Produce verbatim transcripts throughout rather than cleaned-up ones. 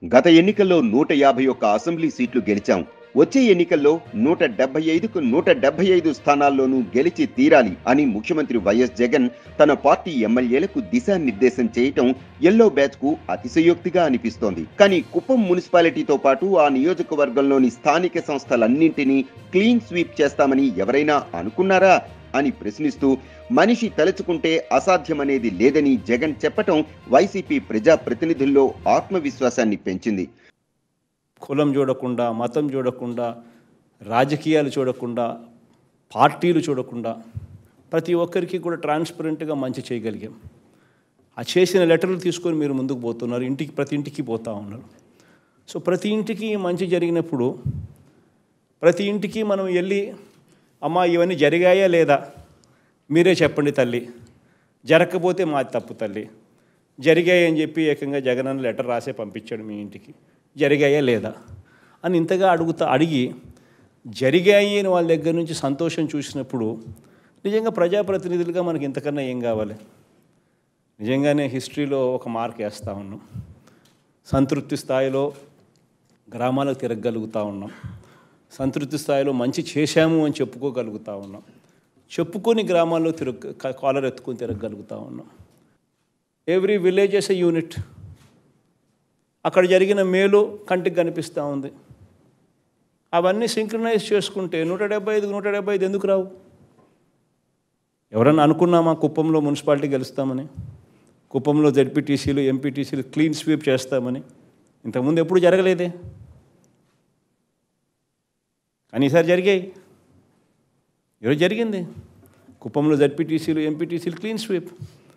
గత ఎన్నికల్లో నూట యాభై ఒక్క అసెంబ్లీ సీట్లు గెలిచాం. వచ్చే ఎన్నికల్లో నూట డెబ్బై ఐదుకు నూట డెబ్బై ఐదు స్థానాల్లోనూ గెలిచి తీరాలి అని ముఖ్యమంత్రి వైఎస్ జగన్ తన పార్టీ ఎమ్మెల్యేలకు దిశానిర్దేశం చేయటం ఎల్లో బ్యాచ్ కు అతిశయోక్తిగా అనిపిస్తోంది. కానీ కుప్పం మున్సిపాలిటీతో పాటు ఆ నియోజకవర్గంలోని స్థానిక సంస్థలన్నింటినీ క్లీన్ స్వీప్ చేస్తామని ఎవరైనా అనుకున్నారా అని ప్రశ్నిస్తూ మనిషి తలుచుకుంటే అసాధ్యమనేది లేదని జగన్ చెప్పటం వైసీపీ ప్రజా ప్రతినిధుల్లో ఆత్మవిశ్వాసాన్ని పెంచింది. కులం చూడకుండా, మతం చూడకుండా, రాజకీయాలు చూడకుండా, పార్టీలు చూడకుండా ప్రతి ఒక్కరికి కూడా ట్రాన్స్పరెంట్గా మంచి చేయగలిగాం. ఆ చేసిన లెటర్లు తీసుకొని మీరు ముందుకు పోతున్నారు, ఇంటికి ప్రతి ఇంటికి పోతూ ఉన్నారు. సో ప్రతి ఇంటికి మంచి జరిగినప్పుడు ప్రతి ఇంటికి మనం వెళ్ళి అమ్మా ఇవన్నీ జరిగాయా లేదా మీరే చెప్పండి తల్లి, జరగకపోతే మాది తప్పు తల్లి, జరిగాయి అని చెప్పి ఏకంగా జగనన్న లెటర్ రాసే పంపించాడు మీ ఇంటికి, జరిగాయా లేదా అని ఇంతగా అడుగుతా అడిగి జరిగాయి అని వాళ్ళ దగ్గర నుంచి సంతోషం చూసినప్పుడు నిజంగా ప్రజాప్రతినిధులుగా మనకి ఇంతకన్నా ఏం కావాలి? నిజంగానే హిస్టరీలో ఒక మార్క్ వేస్తూ ఉన్నాం. సంతృప్తి స్థాయిలో గ్రామాలకు తిరగగలుగుతూ ఉన్నాం. సంతృప్తి స్థాయిలో మంచి చేశాము అని చెప్పుకోగలుగుతూ ఉన్నాం. చెప్పుకొని గ్రామాల్లో తిరగ కాలర్ ఎత్తుకొని తిరగగలుగుతూ ఉన్నాం. Every village S A unit. అక్కడ జరిగిన మేలు కంటికి కనిపిస్తూ ఉంది. అవన్నీ సింక్రనైజ్ చేసుకుంటే నూట డెబ్బై ఐదుకు నూట డెబ్బై ఐదు ఎందుకు రావు? ఎవరన్నా అనుకున్నామా కుప్పంలో మున్సిపాలిటీ గెలుస్తామని, కుప్పంలో జెడ్పీటీసీలు ఎంపీటీసీలు క్లీన్ స్వీప్ చేస్తామని? ఇంతకుముందు ఎప్పుడు జరగలేదే, కానీ ఈసారి జరిగాయి. ఈరోజు జరిగింది. కుప్పంలో జెడ్పీటీసీలు ఎంపీటీసీలు clean sweep,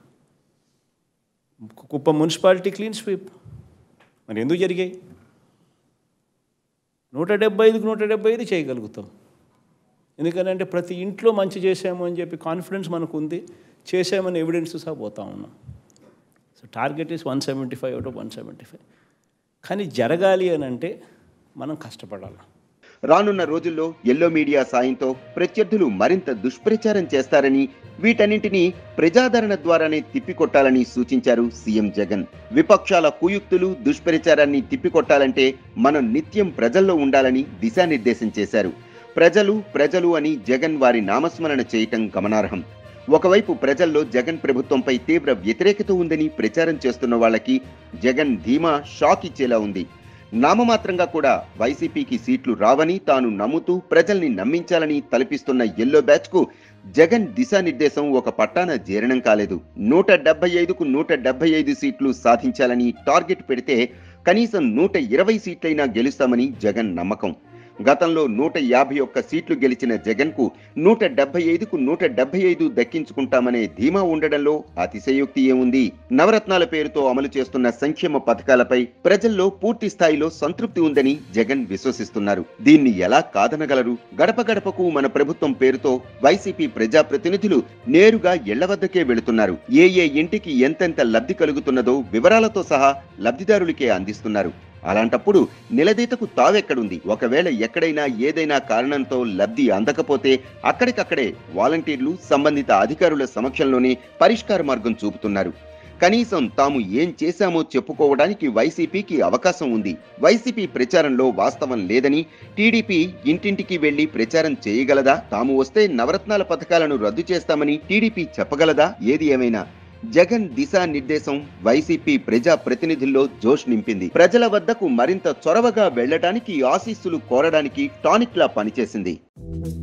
Kuppam municipality clean sweep. మరి ఎందుకు జరిగాయి? నూట డెబ్బై ఐదుకు నూట డెబ్బై ఐదు చేయగలుగుతాం. ఎందుకంటే ప్రతి ఇంట్లో మంచి చేసాము అని చెప్పి కాన్ఫిడెన్స్ మనకు ఉంది, చేసామని ఎవిడెన్స్ సహా పోతా ఉన్నాం. So target is one seventy five out of one seventy five కానీ జరగాలి అని అంటే మనం కష్టపడాలి. రానున్న రోజుల్లో ఎల్లో మీడియా సాయంతో ప్రత్యర్థులు మరింత దుష్ప్రచారం చేస్తారని, వీటన్నింటినీ ప్రజాదరణ ద్వారానే తిప్పికొట్టాలని సూచించారు సీఎం జగన్. విపక్షాల కుయుక్తులు, దుష్ప్రచారాన్ని తిప్పికొట్టాలంటే మనం నిత్యం ప్రజల్లో ఉండాలని దిశానిర్దేశం చేశారు. ప్రజలు ప్రజలు అని జగన్ వారి నామస్మరణ చేయటం గమనార్హం. ఒకవైపు ప్రజల్లో జగన్ ప్రభుత్వంపై తీవ్ర వ్యతిరేకత ఉందని ప్రచారం చేస్తున్న వాళ్ళకి జగన్ ధీమా షాక్ ఇచ్చేలా ఉంది. నామమాత్రంగా కూడా వైసీపీకి సీట్లు రావని తాను నమ్ముతూ ప్రజల్ని నమ్మించాలని తలపిస్తున్న ఎల్లో బ్యాచ్ కు జగన్ దిశానిర్దేశం ఒక పట్టాన జీర్ణం కాలేదు. నూట డెబ్బై ఐదుకు నూట డెబ్బై ఐదు సీట్లు సాధించాలని టార్గెట్ పెడితే కనీసం నూట ఇరవై సీట్లైనా గెలుస్తామని జగన్ నమ్మకం. గతంలో నూట యాభై ఒక్క సీట్లు గెలిచిన జగన్ కు నూట డెబ్బై ఐదుకు నూట డెబ్బై ఐదు దక్కించుకుంటామనే ధీమా ఉండడంలో అతిశయోక్తి ఏముంది? నవరత్నాల పేరుతో అమలు చేస్తున్న సంక్షేమ పథకాలపై ప్రజల్లో పూర్తి స్థాయిలో సంతృప్తి ఉందని జగన్ విశ్వసిస్తున్నారు. దీన్ని ఎలా కాదనగలరు? గడప గడపకు మన ప్రభుత్వం పేరుతో వైసీపీ ప్రజాప్రతినిధులు నేరుగా ఇళ్ల వద్దకే వెళుతున్నారు. ఏ ఏ ఇంటికి ఎంతెంత లబ్ధి కలుగుతున్నదో వివరాలతో సహా లబ్ధిదారులకే అందిస్తున్నారు. అలాంటప్పుడు నిలదీతకు తావెక్కడుంది? ఒకవేళ ఎక్కడైనా ఏదైనా కారణంతో లబ్ధి అందకపోతే అక్కడికక్కడే వాలంటీర్లు సంబంధిత అధికారుల సమక్షంలోనే పరిష్కార మార్గం చూపుతున్నారు. కనీసం తాము ఏం చేశామో చెప్పుకోవడానికి వైసీపీకి అవకాశం ఉంది. వైసీపీ ప్రచారంలో వాస్తవం లేదని టీడీపీ ఇంటింటికి వెళ్లి ప్రచారం చేయగలదా? తాము వస్తే నవరత్నాల పథకాలను రద్దు చేస్తామని టీడీపీ చెప్పగలదా? ఏది ఏమైనా జగన్ దిశానిర్దేశం వైసీపీ ప్రజా ప్రతినిధుల్లో జోష్ నింపింది. ప్రజల వద్దకు మరింత చొరవగా వెళ్లడానికి, ఆశీస్సులు కోరడానికి టానిక్ లా పనిచేసింది.